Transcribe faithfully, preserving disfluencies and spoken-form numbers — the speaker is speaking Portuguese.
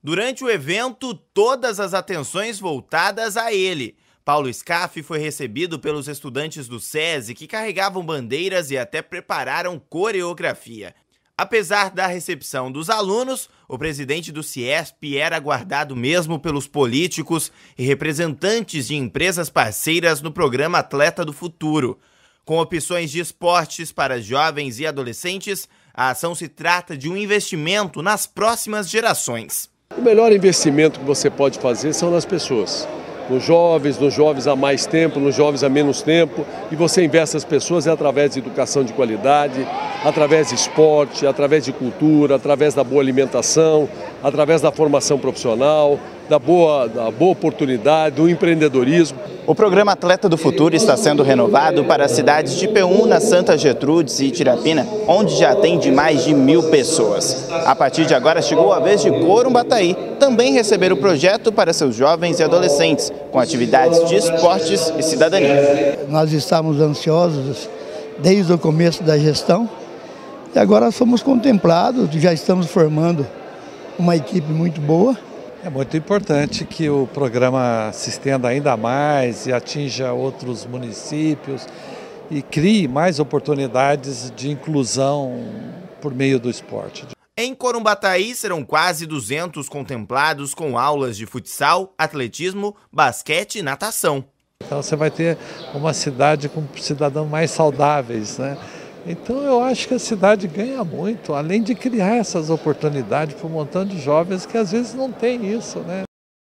Durante o evento, todas as atenções voltadas a ele. Paulo Scaff foi recebido pelos estudantes do SESI que carregavam bandeiras e até prepararam coreografia. Apesar da recepção dos alunos, o presidente do CIESP era aguardado mesmo pelos políticos e representantes de empresas parceiras no programa Atleta do Futuro. Com opções de esportes para jovens e adolescentes, a ação se trata de um investimento nas próximas gerações. O melhor investimento que você pode fazer são nas pessoas. Nos jovens, nos jovens há mais tempo, nos jovens há menos tempo, e você investe as pessoas através de educação de qualidade, através de esporte, através de cultura, através da boa alimentação, através da formação profissional, da boa, da boa oportunidade, do empreendedorismo. O programa Atleta do Futuro está sendo renovado para as cidades de Peúna, Santa Gertrudes e Tirapina, onde já atende mais de mil pessoas. A partir de agora chegou a vez de Corumbataí também receber o projeto para seus jovens e adolescentes, com atividades de esportes e cidadania. Nós estávamos ansiosos desde o começo da gestão e agora fomos contemplados, já estamos formando uma equipe muito boa. É muito importante que o programa se estenda ainda mais e atinja outros municípios e crie mais oportunidades de inclusão por meio do esporte. Em Corumbataí serão quase duzentos contemplados com aulas de futsal, atletismo, basquete e natação. Então você vai ter uma cidade com cidadãos mais saudáveis, né? Então eu acho que a cidade ganha muito, além de criar essas oportunidades para um montão de jovens que às vezes não tem isso, né?